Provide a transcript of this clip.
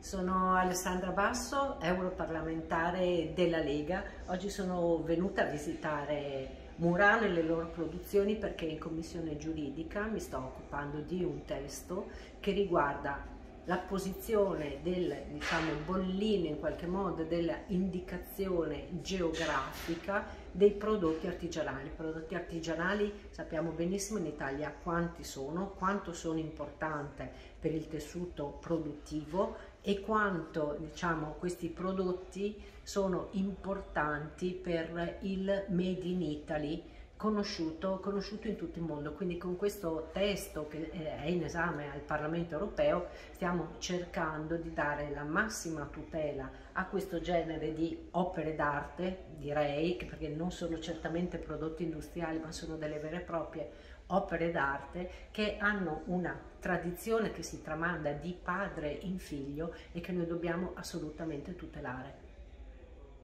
Sono Alessandra Basso, europarlamentare della Lega. Oggi sono venuta a visitare Murano e le loro produzioni perché in commissione giuridica mi sto occupando di un testo che riguarda la posizione del, bollino in qualche modo, della indicazione geografica dei prodotti artigianali. I prodotti artigianali sappiamo benissimo in Italia quanti sono, quanto sono importanti per il tessuto produttivo e quanto questi prodotti sono importanti per il Made in Italy conosciuto in tutto il mondo. Quindi con questo testo che è in esame al Parlamento europeo stiamo cercando di dare la massima tutela a questo genere di opere d'arte, direi, perché non sono certamente prodotti industriali ma sono delle vere e proprie opere d'arte che hanno una tradizione che si tramanda di padre in figlio e che noi dobbiamo assolutamente tutelare.